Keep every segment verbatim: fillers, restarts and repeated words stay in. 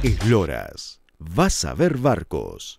Esloras, vas a ver barcos.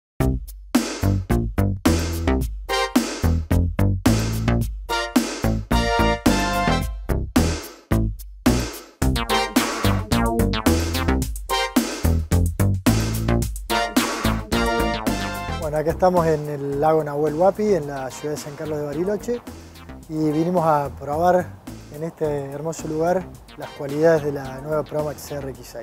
Bueno, acá estamos en el lago Nahuel Huapi, en la ciudad de San Carlos de Bariloche, y vinimos a probar en este hermoso lugar las cualidades de la nueva Promax C R X seis.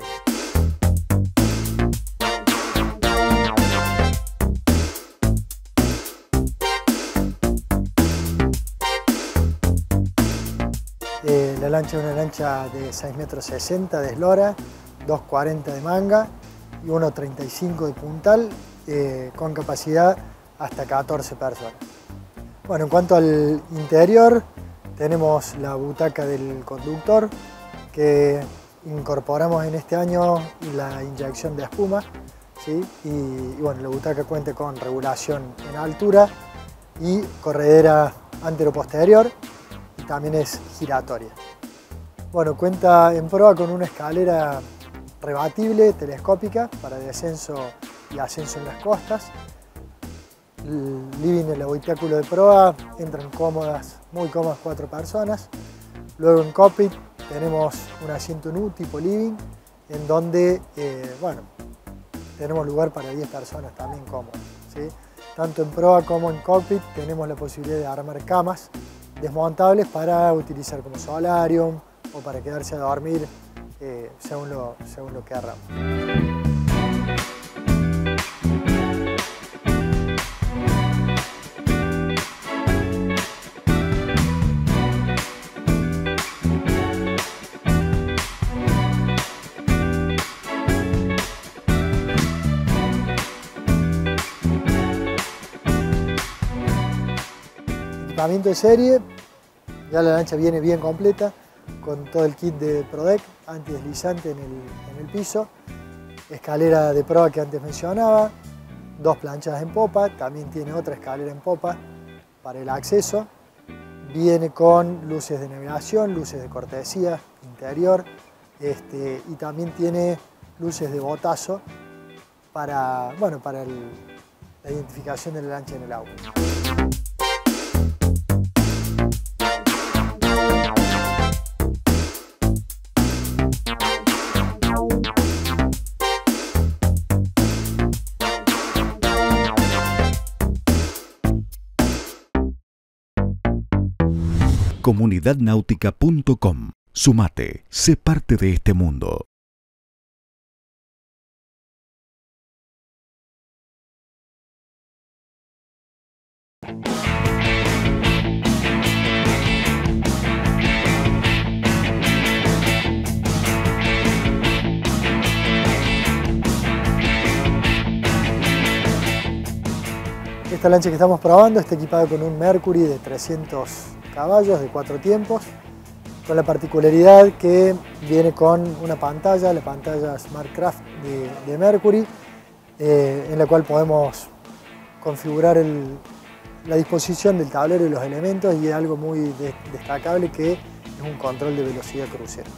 Eh, la lancha es una lancha de seis metros sesenta de eslora, dos cuarenta de manga y uno treinta y cinco de puntal, eh, con capacidad hasta catorce personas. Bueno, en cuanto al interior, tenemos la butaca del conductor, que incorporamos en este año la inyección de espuma, ¿sí? y, y bueno, la butaca cuenta con regulación en altura y corredera antero-posterior, y también es giratoria. Bueno, cuenta en proa con una escalera rebatible, telescópica, para descenso y ascenso en las costas. El living, el habitáculo de proa, entran cómodas, muy cómodas cuatro personas. Luego en cockpit tenemos un asiento nu tipo living, en donde eh, bueno, tenemos lugar para diez personas también cómodas, ¿sí? Tanto en proa como en cockpit tenemos la posibilidad de armar camas desmontables para utilizar como solarium o para quedarse a dormir, eh, según, lo, según lo que queramos. Equipamiento de serie, ya la lancha viene bien completa, con todo el kit de ProDeck, antideslizante en el, en el piso, escalera de proa que antes mencionaba, dos planchas en popa, también tiene otra escalera en popa para el acceso, viene con luces de navegación, luces de cortesía interior, este, y también tiene luces de botazo para, bueno, para el, la identificación de la lancha en el agua. comunidad náutica punto com. Sumate, sé parte de este mundo. Esta lancha que estamos probando está equipada con un Mercury de trescientos caballos, de cuatro tiempos, con la particularidad que viene con una pantalla, la pantalla SmartCraft de, de Mercury, eh, en la cual podemos configurar el, la disposición del tablero y los elementos, y algo muy de, destacable, que es un control de velocidad crucero.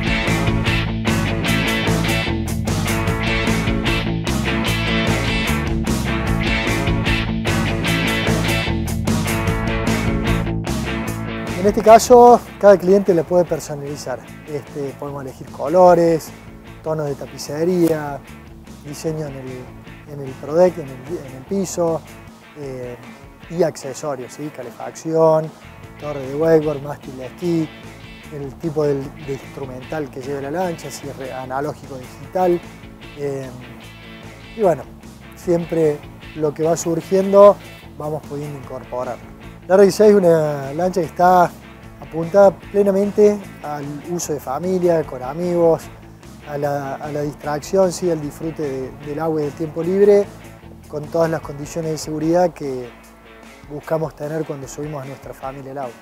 En este caso, cada cliente le puede personalizar. Este, podemos elegir colores, tonos de tapicería, diseño en el, en el ProDeck, en el, en el piso, eh, y accesorios, ¿sí? Calefacción, torre de wakeboard, mástil de esquí, el tipo de, de instrumental que lleve la lancha, si es analógico o digital. Eh, y bueno, siempre lo que va surgiendo vamos pudiendo incorporar. La R X seis es una lancha que está apuntada plenamente al uso de familia, con amigos, a la, a la distracción, sí, al disfrute de, del agua y del tiempo libre, con todas las condiciones de seguridad que buscamos tener cuando subimos a nuestra familia al agua.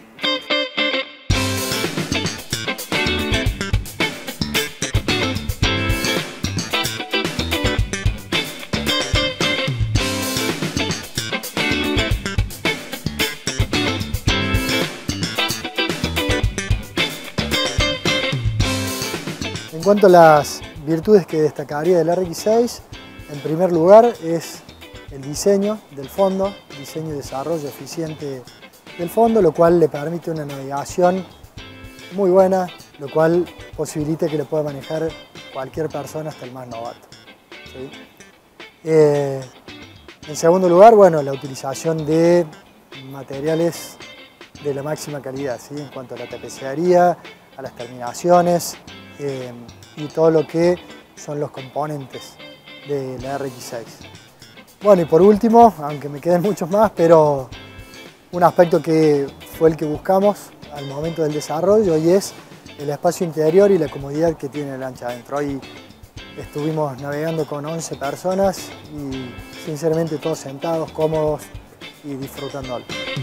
En cuanto a las virtudes que destacaría del R X seis, en primer lugar, es el diseño del fondo, diseño y desarrollo eficiente del fondo, lo cual le permite una navegación muy buena, lo cual posibilita que lo pueda manejar cualquier persona, hasta el más novato. ¿Sí? Eh, en segundo lugar, bueno, la utilización de materiales de la máxima calidad, ¿sí? En cuanto a la tapicería, a las terminaciones eh, y todo lo que son los componentes de la R X seis. Bueno, y por último, aunque me queden muchos más, pero un aspecto que fue el que buscamos al momento del desarrollo y es el espacio interior y la comodidad que tiene la lancha adentro. Hoy estuvimos navegando con once personas y sinceramente todos sentados, cómodos y disfrutándolo.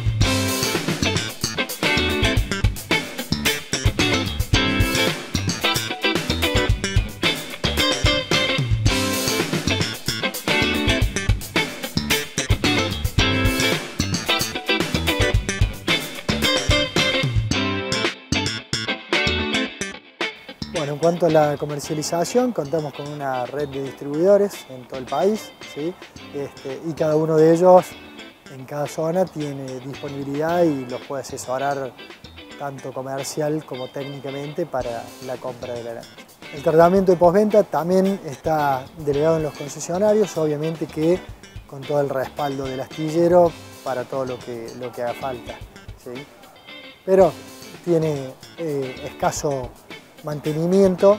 Bueno, en cuanto a la comercialización, contamos con una red de distribuidores en todo el país, ¿sí? este, y cada uno de ellos en cada zona tiene disponibilidad y los puede asesorar tanto comercial como técnicamente para la compra de la lancha. El tratamiento de postventa también está delegado en los concesionarios, obviamente que con todo el respaldo del astillero para todo lo que, lo que haga falta, ¿sí? Pero tiene eh, escaso mantenimiento.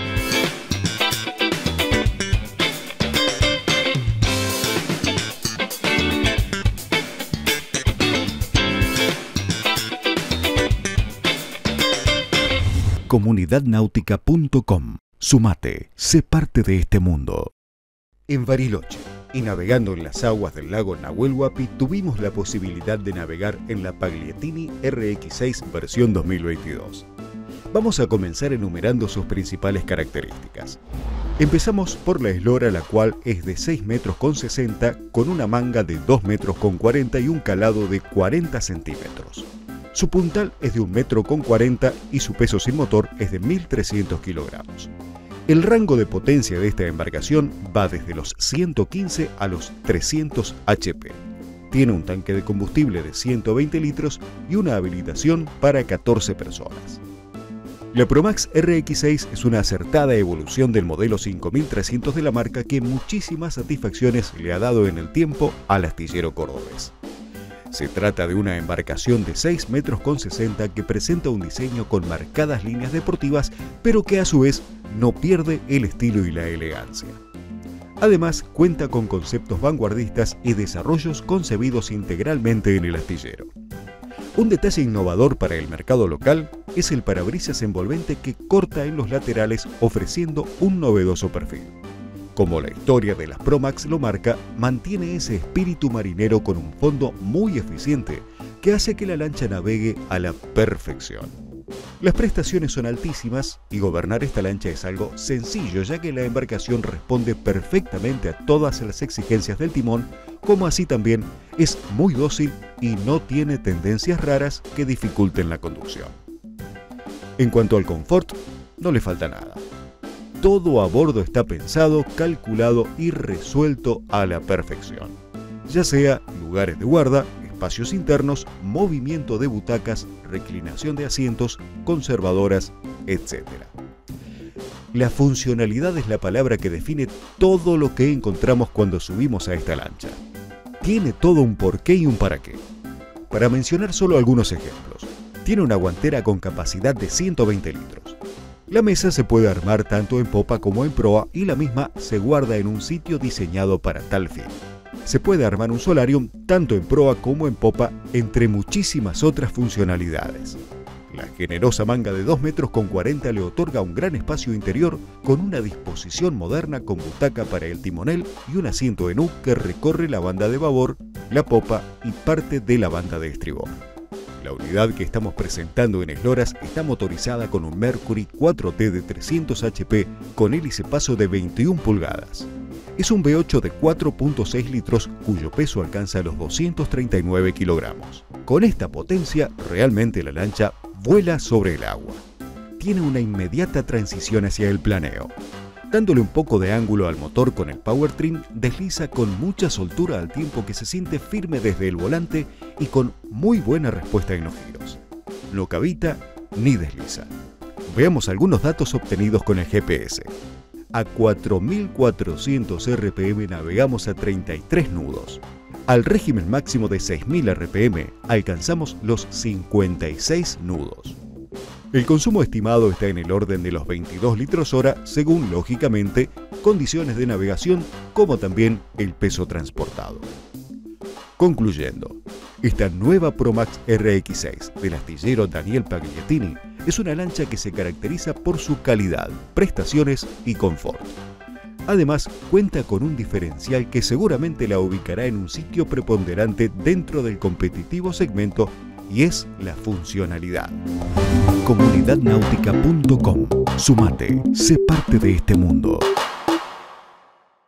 comunidad náutica punto com. Sumate, sé parte de este mundo. En Bariloche y navegando en las aguas del lago Nahuel Huapi, tuvimos la posibilidad de navegar en la Paglietini R X seis versión dos mil veintidós. Vamos a comenzar enumerando sus principales características. Empezamos por la eslora, la cual es de seis metros con sesenta, con una manga de dos metros con cuarenta y un calado de cuarenta centímetros. Su puntal es de un metro con cuarenta y su peso sin motor es de mil trescientos kilogramos. El rango de potencia de esta embarcación va desde los ciento quince a los trescientos hache pe. Tiene un tanque de combustible de ciento veinte litros y una habilitación para catorce personas. La Promax R X seis es una acertada evolución del modelo cinco mil trescientos de la marca que muchísimas satisfacciones le ha dado en el tiempo al astillero cordobés. Se trata de una embarcación de seis metros con sesenta que presenta un diseño con marcadas líneas deportivas, pero que a su vez no pierde el estilo y la elegancia. Además, cuenta con conceptos vanguardistas y desarrollos concebidos integralmente en el astillero. Un detalle innovador para el mercado local es el parabrisas envolvente que corta en los laterales, ofreciendo un novedoso perfil. Como la historia de las Promax lo marca, mantiene ese espíritu marinero con un fondo muy eficiente que hace que la lancha navegue a la perfección. Las prestaciones son altísimas y gobernar esta lancha es algo sencillo, ya que la embarcación responde perfectamente a todas las exigencias del timón, como así también es muy dócil y no tiene tendencias raras que dificulten la conducción. En cuanto al confort, no le falta nada. Todo a bordo está pensado, calculado y resuelto a la perfección. Ya sea lugares de guarda, espacios internos, movimiento de butacas, reclinación de asientos, conservadoras, etcétera. La funcionalidad es la palabra que define todo lo que encontramos cuando subimos a esta lancha. Tiene todo un porqué y un para qué. Para mencionar solo algunos ejemplos, tiene una guantera con capacidad de ciento veinte litros. La mesa se puede armar tanto en popa como en proa y la misma se guarda en un sitio diseñado para tal fin. Se puede armar un solarium tanto en proa como en popa, entre muchísimas otras funcionalidades. La generosa manga de dos metros con cuarenta le otorga un gran espacio interior con una disposición moderna con butaca para el timonel y un asiento en U que recorre la banda de babor, la popa y parte de la banda de estribor. La unidad que estamos presentando en esloras está motorizada con un Mercury cuatro T de trescientos hache pe con hélice paso de veintiuna pulgadas. Es un ve ocho de cuatro punto seis litros cuyo peso alcanza los doscientos treinta y nueve kilogramos. Con esta potencia, realmente la lancha vuela sobre el agua. Tiene una inmediata transición hacia el planeo. Dándole un poco de ángulo al motor con el Powertrain, desliza con mucha soltura al tiempo que se siente firme desde el volante y con muy buena respuesta en los giros. No cavita ni desliza. Veamos algunos datos obtenidos con el G P S. A cuatro mil cuatrocientos R P M navegamos a treinta y tres nudos. Al régimen máximo de seis mil R P M alcanzamos los cincuenta y seis nudos. El consumo estimado está en el orden de los veintidós litros hora según, lógicamente, condiciones de navegación como también el peso transportado. Concluyendo, esta nueva Promax R X seis del astillero Daniel Pagliettini es una lancha que se caracteriza por su calidad, prestaciones y confort. Además, cuenta con un diferencial que seguramente la ubicará en un sitio preponderante dentro del competitivo segmento y es la funcionalidad. comunidad náutica punto com. Sumate, sé parte de este mundo.